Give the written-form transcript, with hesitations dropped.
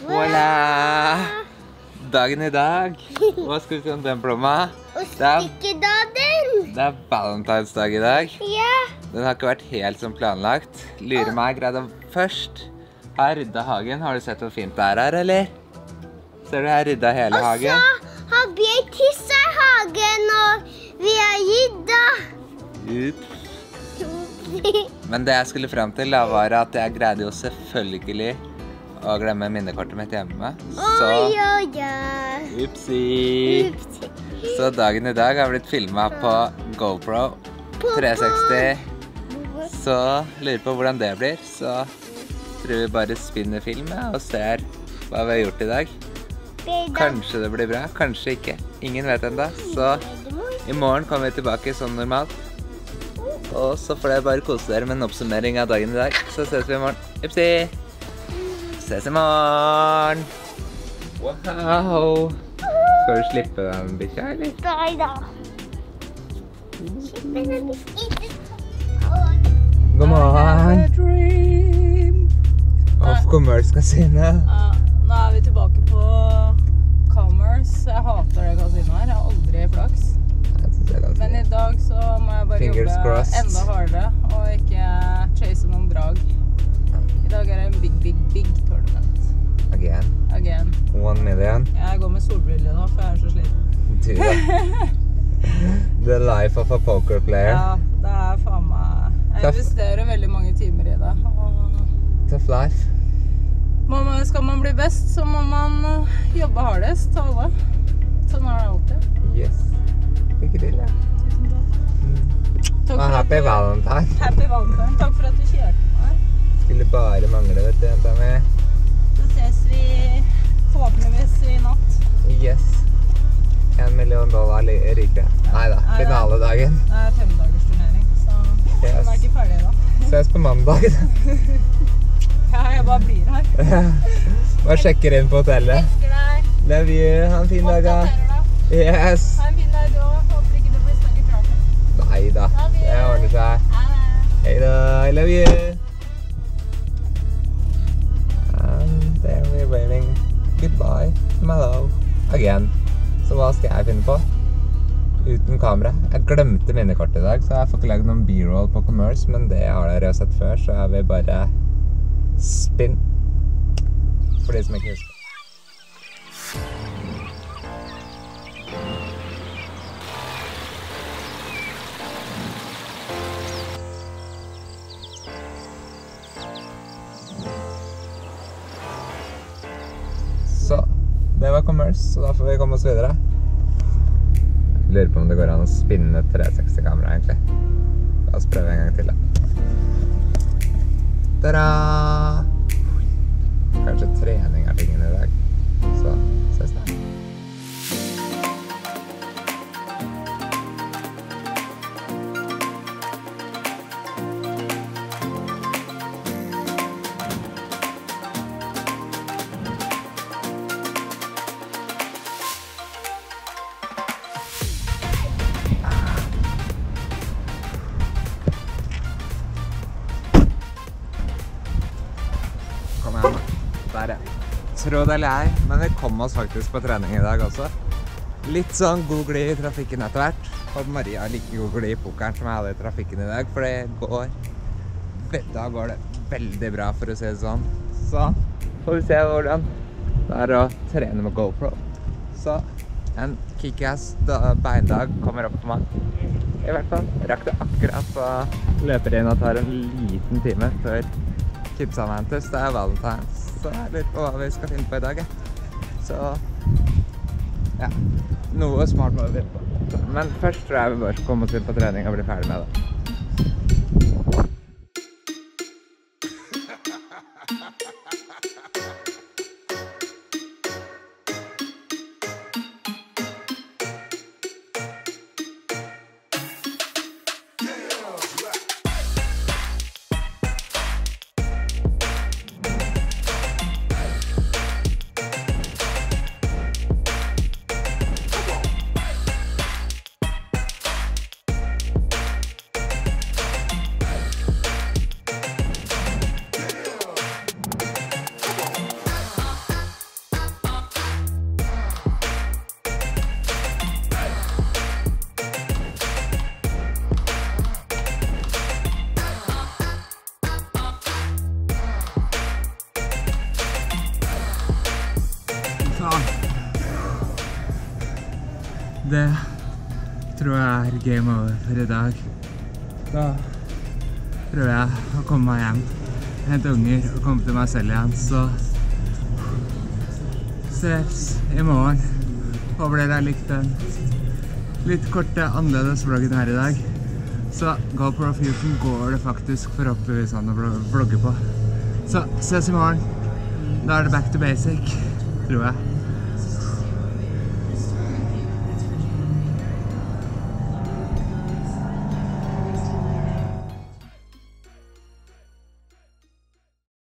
Voilà! Dagen I dag. Hva skal vi si om den blomma? Og strikkedagen! Det valentinsdag I dag. Ja. Den har ikke vært helt som planlagt. Lurer meg greide først. Har rydda hagen. Har du sett hvor fint det her, eller? Ser du her rydda hele hagen? Og så har Bjørk tissa I hagen, og vi har rydda. Ups. Men det jeg skulle frem til da, var at jeg greide jo selvfølgelig å glemme minnekortet mitt hjemme. Så upsi. Så dagen I dag har blitt filmet på GoPro 360. Så lurer på hvordan det blir. Så tror vi bare spinner filmet og ser hva vi har gjort I dag. Kanskje det blir bra, kanskje ikke. Ingen vet enda. Så I morgen kommer vi tilbake som normalt. Og så får dere bare kose dere med en oppsummering av dagen I dag. Så ses vi I morgen. Upsi! Ses I morgen! Wow! Skal du slippe den bikkja, eller? Nei da. Slippe den bikkja. God morgen! Of Commerce Casino. Nå vi tilbake på Commerce. Jeg hater det kasinoet her. Jeg har aldri flaks. Men I dag så må jeg bare jobbe enda hardere og ikke chase noen drag. I dag det en big tournament. Again. 1 million. Jeg går med solbriller nå, for jeg så sliten. Du da. The life of a poker player. Ja, det faen meg. Jeg investerer veldig mange timer I det. Tough life. Skal man bli best, så må man jobbe hardest til alle. Sånn det alltid. Yes. Lykke til, ja. Tusen takk. Happy Valentine. Happy Valentine. Takk for at du kjørte meg. Skulle bare mangle, vet du, jenta mi. Så ses vi forhåpentligvis I natt. Yes. $1 million rikere. Neida, finaledagen. Det 5-dagersturnering, så den ikke ferdig da. Ses på mandag. Ja, jeg bare blir her. Bare sjekker inn på hotellet. Elsker deg. Love you. Ha en fin dag, da. Yes. Ha en fin dag du også. Håper ikke det blir snakket fra. Neida, det ordner seg. Hei da, I love you. And there we're waving goodbye to my love again. Så hva skal jeg finne på? Uten kamera. Jeg glemte minnekortet I dag, så jeg får ikke laget noen b-roll på Commerce, men det har dere jo sett før, så jeg vil bare spin. For de som ikke husker. Så, det var Commerce, så da får vi komme oss videre. Jeg lurer på om det går an å spinne 360-kamera, egentlig. La oss prøve en gang til, da. Tada! Kanskje trening tingen I dag. Så, ses da. Der, ja. Tro det eller ei, men vi kom oss faktisk på trening I dag også. Litt sånn god glid I trafikken etter hvert. Og Maria er like god glid I pokeren som jeg hadde I trafikken I dag, for da går det veldig bra for å si det sånn. Så får vi se hvordan det å trene med GoPro. Så en kick-ass beindag kommer opp på meg. I hvert fall rakk det akkurat, så løper inn og tar en liten time før kidsa ventes. Det Valentine's. Så jeg lurer på hva vi skal finne på I dag. Så, ja, noe smart må vi finne på. Men først tror jeg vi bare skal komme oss inn på trening og bli ferdig med det. Det tror jeg game over for i dag. Da prøver jeg å komme meg hjem, hente unger og komme til meg selv igjen, så ses i morgen. Håper dere har likt den litt korte, annerledes vloggen her i dag. Så GoPro Fusion går det faktisk forhåpentligvis an å vlogge på. Så ses i morgen. Da er det back to basic, tror jeg.